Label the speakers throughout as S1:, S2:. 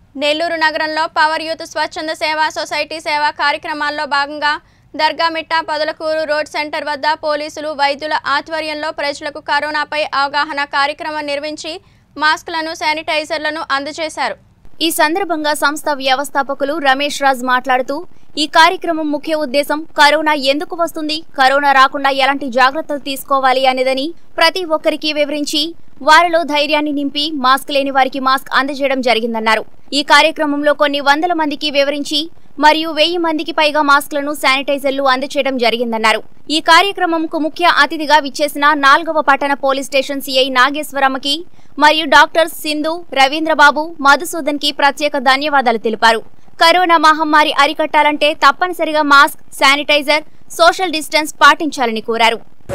S1: నెల్లూరు నగరంలో power youth స్వచ్ఛంద సేవా సొసైటీ సేవా కార్యక్రమాల్లో భాగంగా దర్గామిట్ట పొదలకూరు రోడ్ సెంటర్ వద్ద పోలీసులు వైద్యుల ఆధ్వర్యంలో ప్రజలకు కరోనాపై అవగాహన కార్యక్రమం నిర్వహించి మాస్కులను శానిటైజర్లను అందజేశారు।
S2: ఈ సందర్భంగా సంస్థ వ్యవస్థాపకులు రమేష్ రాజ్ మాట్లాడుతూ ఈ కార్యక్రమం ముఖ్య ఉద్దేశం కరోనా ఎందుకు వస్తుంది, కరోనా రాకుండా ఎలాంటి జాగ్రత్తలు తీసుకోవాలి అనేదని ప్రతి ఒక్కరికి వివరించి వారిలో ధైర్యాన్ని నింపి మాస్క్ లేని వారికి మాస్క్ అందజేయడం జరిగిందన్నారు। ఈ కార్యక్రమంలో కొన్ని వందల మందికి వివరించి మరియు 1000 మందికి పైగా మాస్క్లను శానిటైజర్లు అందజేయడం జరిగిందన్నారు। ఈ కార్యక్రమంకు ముఖ్య అతిథిగా విచ్చేసిన 4వ పట్టణ పోలీస్ స్టేషన్ సిఐ నాగేశ్వరమ్మకి మరియు డాక్టర్స్ సింధు, రవీంద్రబాబు, మధుసూదన్ కి ప్రత్యేక ధన్యవాదాలు తెలిపారు। కరోనా మహమ్మారి అరికట్టాలంటే తప్పనిసరిగా మాస్క్, శానిటైజర్, సోషల్ డిస్టెన్స్ పాటించాలని కోరారు।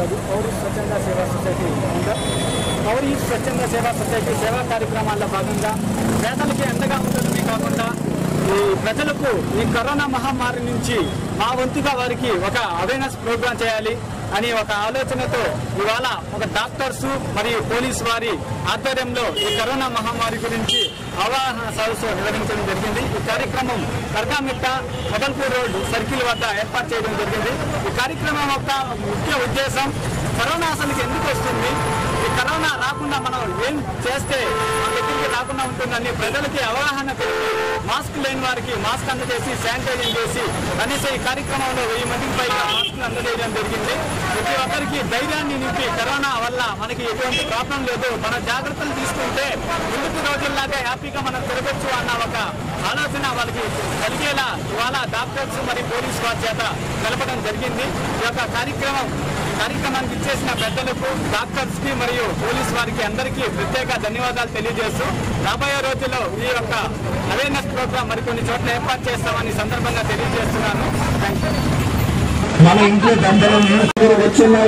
S3: పవర్ యూత్ స్వచ్ఛంద సేవా సొసైటీ సేవా కార్యక్రమాల్లో భాగంగా పేదలకి అండగా ఉండడమే కాకుండా ఈ ప్రజలకు ఈ కరోనా మహమ్మారి నుంచి మా వంతుగా వారికి ఒక అవేర్నెస్ ప్రోగ్రాం చేయాలి అని ఒక ఆలోచనతో ఇవాళ ఒక డాక్టర్స్ మరియు పోలీసు వారి ఆధ్వర్యంలో ఈ కరోనా మహమ్మారి గురించి అవగాహన సదస్సు నిర్వహించడం జరిగింది। ఈ కార్యక్రమం దర్గామిట్ట పొదలకూరు రోడ్ సర్కిల్ వద్ద ఏర్పాటు చేయడం జరిగింది। ఈ కార్యక్రమం యొక్క ముఖ్య ఉద్దేశం కరోనా అసలుకి ఎందుకు వస్తుంది, ఈ కరోనా రాకుండా మనం ఏం చేస్తే మన దగ్గరికి రాకుండా ఉంటుందని ప్రజలకి అవగాహన పెట్టి మాస్క్ లేని వారికి మాస్క్ అందజేసి శానిటైజింగ్ చేసి కనీసం ఈ కార్యక్రమంలో 1000 మందికి పైగా మాస్కులు అందజేయడం జరిగింది। ప్రతి ఒక్కరికి ధైర్యాన్ని నింపి కరోనా వల్ల మనకి ఎటువంటి ప్రాబ్లం లేదు, మన జాగ్రత్తలు తీసుకుంటే ముందుకు రోజుల్లాగా హ్యాపీగా మనం తిరగొచ్చు అన్న ఒక ఆలోచన వాళ్ళకి కలిగేలా ఇవాళ డాక్టర్స్ మరియు పోలీసు వారి చేత తెలపడం జరిగింది। ఈ యొక్క కార్యక్రమానికి ఇచ్చేసిన పెద్దలకు, డాక్టర్స్ కి మరియు పోలీసు వారికి అందరికీ ప్రత్యేక ధన్యవాదాలు తెలియజేస్తూ రాబోయే రోజుల్లో ఈ యొక్క అవేర్నెస్ ప్రోగ్రాం మరికొన్ని చోట్ల ఏర్పాటు చేస్తామని సందర్భంగా తెలియజేస్తున్నాను।
S4: మన ఇంట్లో దండలు వచ్చిన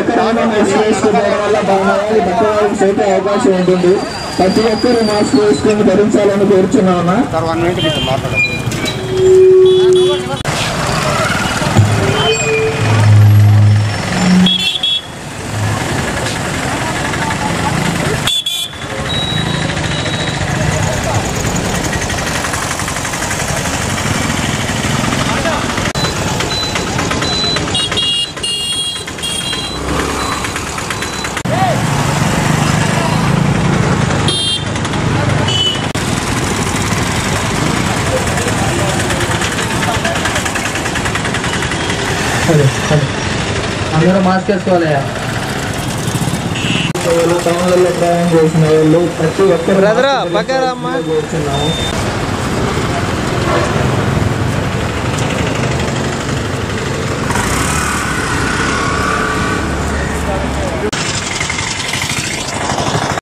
S4: చేసే అవకాశం ఉంటుంది। ప్రతి ఒక్కరు మాస్క్ వేసుకుని ధరించాలని కోరుచున్నాను।
S5: అందరూ మాస్క్ వేసుకోవాలి।
S4: టౌన్లలో ప్రయాణం చేసిన వాళ్ళు ప్రతి ఒక్కరు
S5: కూర్చున్నాము।